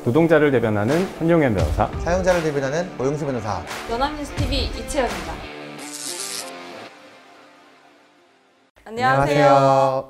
노동자를 대변하는 한용현 변호사, 사용자를 대변하는 오영수 변호사, 연합뉴스TV 이채연입니다. 안녕하세요.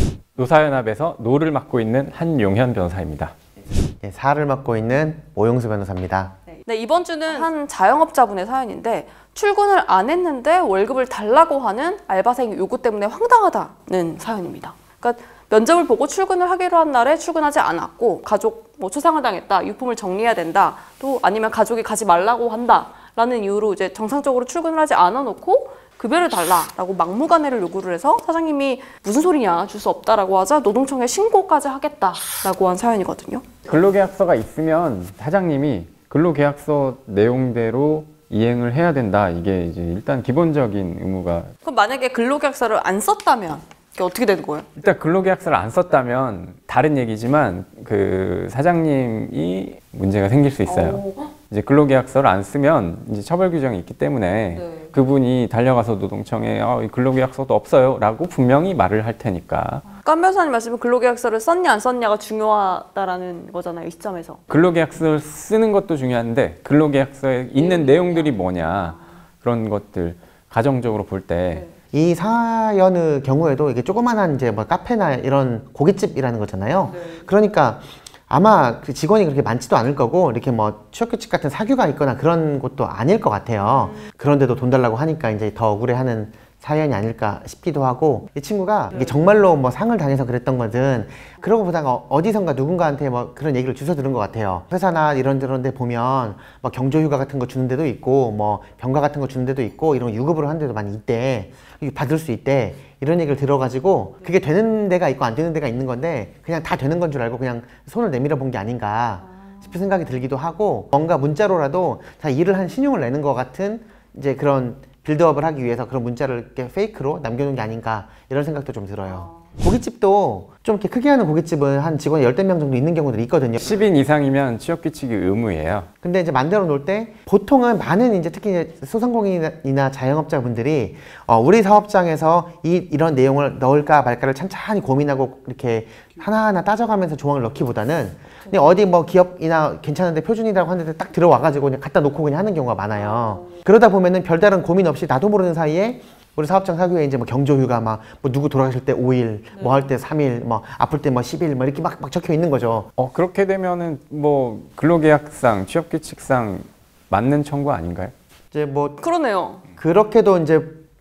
노사연합에서 노를 맡고 있는 한용현 변호사입니다. 네, 사를 맡고 있는 오영수 변호사입니다. 네, 이번 주는 한 자영업자분의 사연인데 출근을 안 했는데 월급을 달라고 하는 알바생 요구 때문에 황당하다는 사연입니다. 그러니까 면접을 보고 출근을 하기로 한 날에 출근하지 않았고 가족 초상을 당했다, 유품을 정리해야 된다, 또 아니면 가족이 가지 말라고 한다라는 이유로 이제 정상적으로 출근을 하지 않아 놓고 급여를 달라라고 막무가내를 요구를 해서 사장님이 무슨 소리냐, 줄 수 없다라고 하자 노동청에 신고까지 하겠다라고 한 사연이거든요. 근로계약서가 있으면 사장님이 근로계약서 내용대로 이행을 해야 된다. 이게 이제 일단 기본적인 의무가. 그럼 만약에 근로계약서를 안 썼다면 이게 어떻게 되는 거예요? 일단 근로계약서를 안 썼다면 다른 얘기지만 그 사장님이 문제가 생길 수 있어요. 이제 근로계약서를 안 쓰면 이제 처벌 규정이 있기 때문에 네. 그분이 달려가서 노동청에 이 근로계약서도 없어요 라고 분명히 말을 할 테니까. 甘변호사님 말씀은 근로계약서를 썼냐 안 썼냐가 중요하다라는 거잖아요, 이 시점에서. 근로계약서를 쓰는 것도 중요한데 근로계약서에 있는 내용들이 뭐냐, 그런 것들 가정적으로 볼 때 이 사연의 경우에도 이게 조그만한 이제 뭐 카페나 이런 고깃집이라는 거잖아요. 그러니까 아마 그 직원이 그렇게 많지도 않을 거고 이렇게 뭐 취업규칙 같은 사규가 있거나 그런 곳도 아닐 것 같아요. 그런데도 돈 달라고 하니까 이제 더 억울해하는 사연이 아닐까 싶기도 하고, 이 친구가 이게 정말로 뭐 상을 당해서 그랬던 거든 그러고 보다가 어디선가 누군가한테 뭐 그런 얘기를 주워 들은 것 같아요. 회사나 이런 데 보면 뭐 경조휴가 같은 거 주는 데도 있고 뭐 병가 같은 거 주는 데도 있고 이런 거 유급으로 하는 데도 많이 있대. 받을 수 있대. 이런 얘기를 들어가지고 그게 되는 데가 있고 안 되는 데가 있는 건데 그냥 다 되는 건 줄 알고 그냥 손을 내밀어 본 게 아닌가 싶은 생각이 들기도 하고, 뭔가 문자로라도 다 일을 한 신용을 내는 것 같은 이제 그런 빌드업을 하기 위해서 그런 문자를 이렇게 페이크로 남겨놓은 게 아닌가 이런 생각도 좀 들어요. 고깃집도 좀 이렇게 크게 하는 고깃집은 한 직원이 10명 정도 있는 경우들이 있거든요. 10인 이상이면 취업규칙이 의무예요. 근데 이제 만들어 놓을 때 보통은 많은 이제 특히 이제 소상공인이나 자영업자분들이 우리 사업장에서 이런 내용을 넣을까 말까를 찬찬히 고민하고 이렇게 하나하나 따져가면서 조항을 넣기보다는 그냥 어디 뭐 기업이나 괜찮은데 표준이라고 하는데 딱 들어와가지고 그냥 갖다 놓고 그냥 하는 경우가 많아요. 그러다 보면은 별다른 고민 없이 나도 모르는 사이에 우리 사업장 사규에 이제 뭐 경조휴가 막 뭐 누구 돌아가실 때 5일, 뭐 할 때 3일, 뭐 아플 때 뭐 10일, 뭐 이렇게 막 적혀 있는 거죠. 그렇게 되면은 뭐 근로계약상, 취업규칙상 맞는 청구 아닌가요? 이제 뭐 그러네요. 그렇게도 이제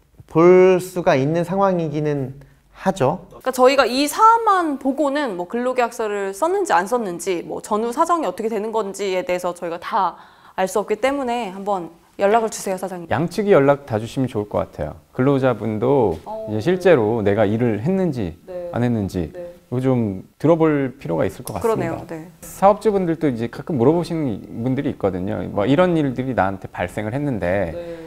볼 수가 있는 상황이기는 하죠. 그러니까 저희가 이 사안만 보고는 뭐 근로계약서를 썼는지 안 썼는지, 뭐 전후 사정이 어떻게 되는 건지에 대해서 저희가 다 알 수 없기 때문에 한번 연락을 주세요, 사장님. 양측이 연락 다 주시면 좋을 것 같아요. 근로자분도 이제 실제로 내가 일을 했는지 안 했는지 이거 좀 들어볼 필요가 있을 것 같습니다. 그러네요. 네. 사업주분들도 이제 가끔 물어보시는 분들이 있거든요. 뭐 이런 일들이 나한테 발생을 했는데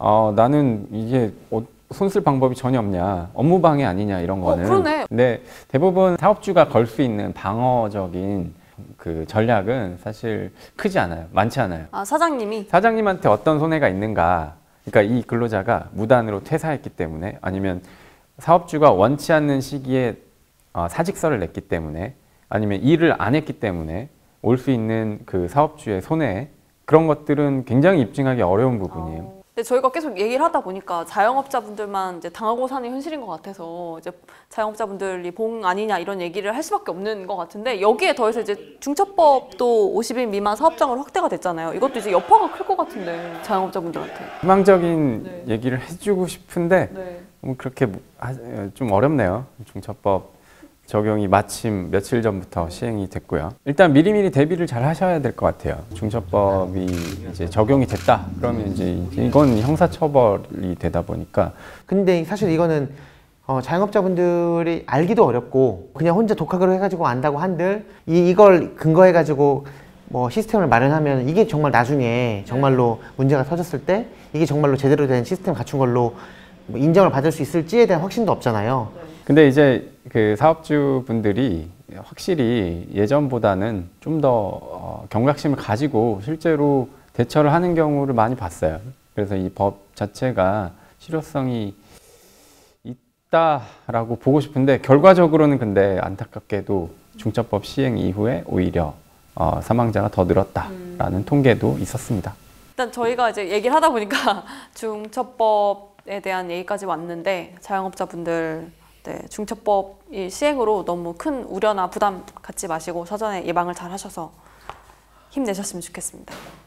나는 이게 손 쓸 방법이 전혀 없냐, 업무 방해 아니냐 이런 거는. 그러네. 근데 대부분 사업주가 걸 수 있는 방어적인 그 전략은 사실 크지 않아요. 많지 않아요. 사장님이? 사장님한테 어떤 손해가 있는가, 그러니까 이 근로자가 무단으로 퇴사했기 때문에, 아니면 사업주가 원치 않는 시기에 사직서를 냈기 때문에, 아니면 일을 안 했기 때문에 올 수 있는 그 사업주의 손해, 그런 것들은 굉장히 입증하기 어려운 부분이에요. 근데 저희가 계속 얘기를 하다 보니까 자영업자분들만 이제 당하고 사는 현실인 것 같아서 이제 자영업자분들이 봉 아니냐 이런 얘기를 할 수밖에 없는 것 같은데, 여기에 더해서 이제 중첩법도 50인 미만 사업장으로 확대가 됐잖아요. 이것도 이제 여파가 클 것 같은데, 자영업자분들한테. 희망적인 얘기를 해주고 싶은데 그렇게 좀 어렵네요. 중첩법 적용이 마침 며칠 전부터 시행이 됐고요. 일단 미리미리 대비를 잘 하셔야 될 것 같아요. 중첩법이 이제 적용이 됐다 그러면 이제 이건 형사처벌이 되다 보니까. 근데 사실 이거는 자영업자분들이 알기도 어렵고 그냥 혼자 독학으로 해가지고 안다고 한들 이걸 근거해가지고 뭐 시스템을 마련하면 이게 정말 나중에 정말로 문제가 터졌을 때 이게 정말로 제대로 된 시스템 갖춘 걸로 뭐 인정을 받을 수 있을지에 대한 확신도 없잖아요. 근데 이제 그 사업주분들이 확실히 예전보다는 좀 더 경각심을 가지고 실제로 대처를 하는 경우를 많이 봤어요. 그래서 이 법 자체가 실효성이 있다라고 보고 싶은데, 결과적으로는 근데 안타깝게도 중첩법 시행 이후에 오히려 사망자가 더 늘었다라는 통계도 있었습니다. 일단 저희가 이제 얘기를 하다 보니까 중첩법에 대한 얘기까지 왔는데 자영업자분들 중첩법 시행으로 너무 큰 우려나 부담 갖지 마시고 사전에 예방을 잘 하셔서 힘내셨으면 좋겠습니다.